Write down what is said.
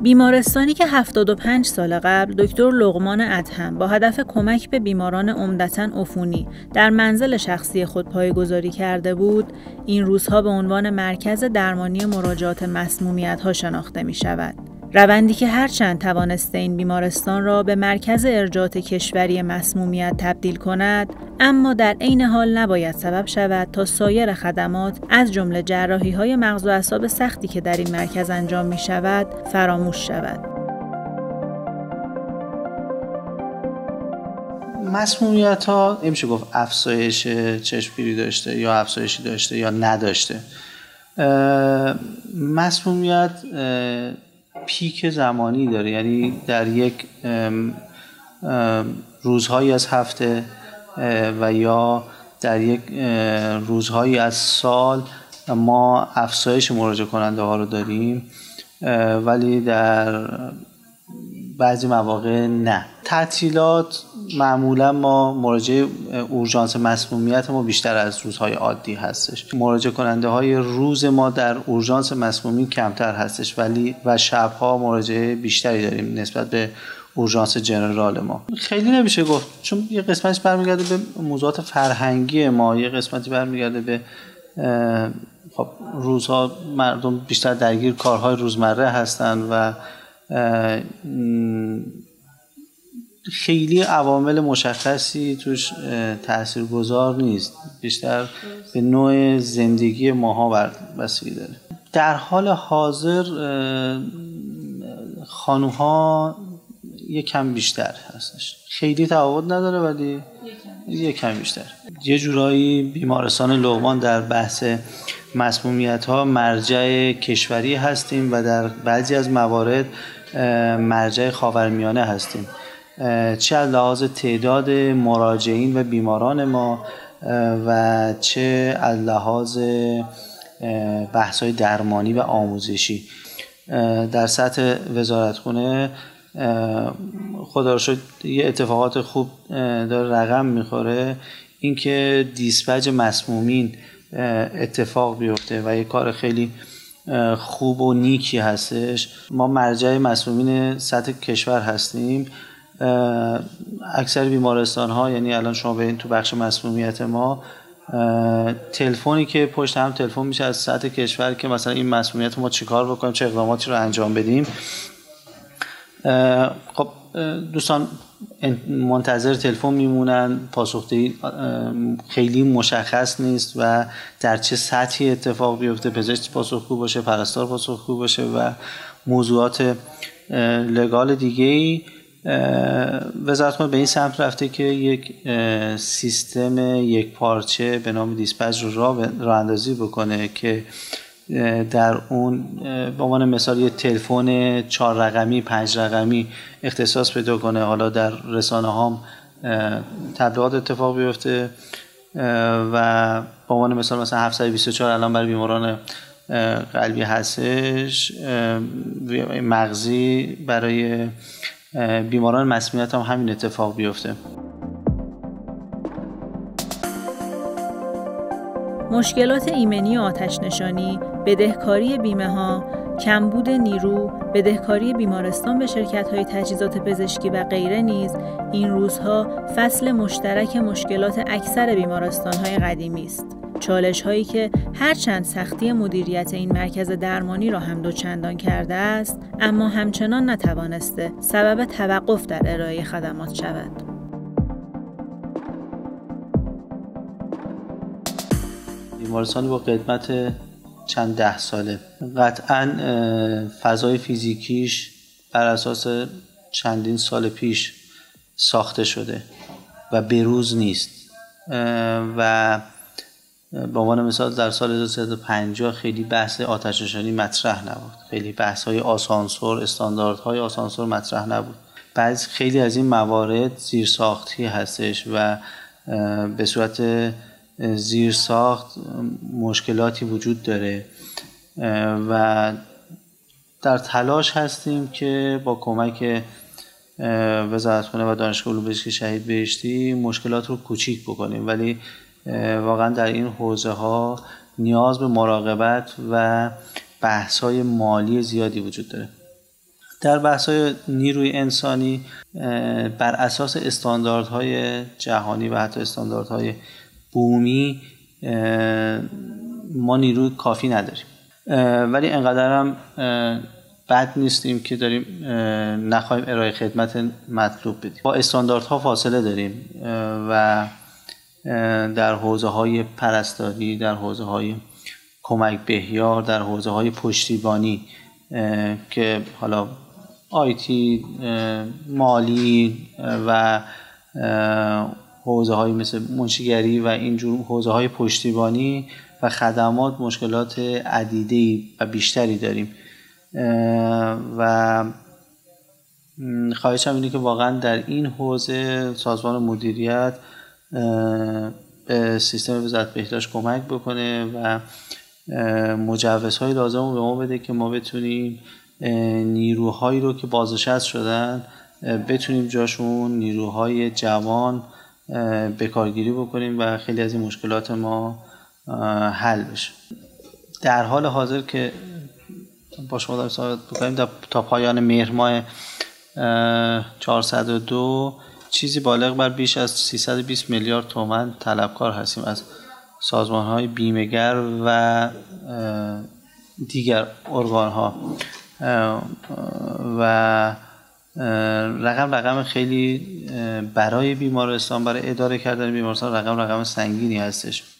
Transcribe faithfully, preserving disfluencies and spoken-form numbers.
بیمارستانی که هفتاد و پنج سال قبل دکتر لقمان ادهم با هدف کمک به بیماران عمدتاً عفونی در منزل شخصی خود پایه‌گذاری کرده بود، این روزها به عنوان مرکز درمانی مراجعات مسمومیت‌ها شناخته می‌شود. روندی که هرچند توانسته این بیمارستان را به مرکز ارجاعات کشوری مسمومیت تبدیل کند، اما در عین حال نباید سبب شود تا سایر خدمات از جمله جراحی‌های مغز و اعصاب سختی که در این مرکز انجام می‌شود فراموش شود. مسمومیت‌ها نمیشه گفت افزایش چشمگیری داشته یا افزایشی داشته یا نداشته. مسمومیت پیک زمانی داره، یعنی در یک روزهایی از هفته و یا در یک روزهایی از سال ما افزایش مراجعه کننده ها رو داریم، ولی در بعضی مواقع نه. تعطیلات معمولا ما مراجعه اورژانس مسمومیت ما بیشتر از روزهای عادی هستش. مراجعه کننده های روز ما در اورژانس مسمومی کمتر هستش، ولی و شبها مراجعه بیشتری داریم نسبت به اورژانس جنرال ما. خیلی نمیشه گفت، چون یه قسمتش برمیگرده به موضوعات فرهنگی ما، یه قسمتی برمیگرده به خب روزها مردم بیشتر درگیر کارهای روزمره هستن و خیلی عوامل مشخصی توش تاثیرگذار نیست، بیشتر به نوع زندگی ماها بستگی داره. در حال حاضر خانوها یک کم بیشتر هستش، خیلی تفاوت نداره ولی یک کم بیشتر. یه جورایی بیمارستان لقمان در بحث مسمومیت ها مرجع کشوری هستیم و در بعضی از موارد مرجع خاورمیانه هستیم، چه از لحاظ تعداد مراجعین و بیماران ما و چه از لحاظ بحث‌های درمانی و آموزشی. در سطح وزارتخونه خدا رو شکر یه اتفاقات خوب داره رقم میخوره، اینکه دیسپچ مسمومین اتفاق بیفته و یه کار خیلی خوب و نیکی هستش. ما مرجع مسمومین سطح کشور هستیم. اکثر بیمارستان ها، یعنی الان شما ببین تو بخش مسمومیت ما تلفنی که پشت هم تلفن میشه از سطح کشور که مثلا این مسمومیت ما چیکار بکنیم، چه اقداماتی رو انجام بدیم. خب دوستان منتظر تلفن میمونن، پاسخدهی خیلی مشخص نیست و در چه سطحی اتفاق بیفته، پزشک پاسخگو باشه، پرستار پاسخگو باشه و موضوعات لگال دیگه‌ای. وزارت به این سمت رفته که یک سیستم یک پارچه به نام دیسپچ رو راه اندازی بکنه که در اون به عنوان مثال یه تلفن چهار رقمی پنج رقمی اختصاص پیدا کنه، حالا در رسانه هام تبلیغات اتفاق بیفته و به عنوان مثال مثلا هفتصد و بیست و چهار الان برای بیماران قلبی هستش، مغزی برای بیماران مسمومیت هم همین اتفاق بیفته. مشکلات ایمنی و آتش نشانی، بدهکاری بیمه ها، کمبود نیرو، بدهکاری بیمارستان به شرکت‌های تجهیزات پزشکی و غیره نیز این روزها فصل مشترک مشکلات اکثر بیمارستان‌های قدیمی است. چالش‌هایی که هرچند سختی مدیریت این مرکز درمانی را هم دوچندان کرده است، اما همچنان نتوانسته سبب توقف در ارائه خدمات شود. بیمارستانی با قدمت چند ده ساله، قطعاً فضای فیزیکیش بر اساس چندین سال پیش ساخته شده و بروز نیست و به عنوان مثال در سال هزار و سیصد و پنجاه خیلی بحث آتش نشانی مطرح نبود، خیلی بحث‌های آسانسور، استانداردهای آسانسور مطرح نبود. بعضی خیلی از این موارد زیرساختی هستش و به صورت زیرساخت مشکلاتی وجود داره و در تلاش هستیم که با کمک وزارتخونه و دانشگاه علوم پزشکی شهید بهشتی مشکلات رو کوچیک بکنیم، ولی واقعا در این حوزه ها نیاز به مراقبت و بحث های مالی زیادی وجود داره. در بحث‌های نیروی انسانی بر اساس استانداردهای جهانی و حتی استانداردهای بومی ما نیروی کافی نداریم، ولی انقدر هم بد نیستیم که داریم نخواهیم ارائه خدمت مطلوب بدیم. با استانداردها فاصله داریم و در حوزه‌های پرستاری، در حوزه‌های کمک بهیار، در حوزه‌های پشتیبانی که حالا آیتی، مالی و حوزه‌های مثل منشیگری و اینجور حوزه‌های پشتیبانی و خدمات مشکلات عدیده‌ای و بیشتری داریم و خواهشم اینه که واقعا در این حوزه سازمان مدیریت به سیستم وزارت بهداشت کمک بکنه و مجوزهای لازم رو به ما بده که ما بتونیم نیروهایی رو که بازنشسته شدن بتونیم جاشون نیروهای جوان بکارگیری بکنیم و خیلی از این مشکلات ما حل بشه. در حال حاضر که با شما داریم صحبت بکنیم تا پایان مهر ماه چهارصد و دو چیزی بالغ بر بیش از سیصد و بیست میلیارد تومان طلبکار هستیم از سازمان‌های بیمه‌گر و دیگر ارگان‌ها و رقم رقم خیلی برای بیمارستان، برای اداره کردن بیمارستان رقم رقم سنگینی هستش.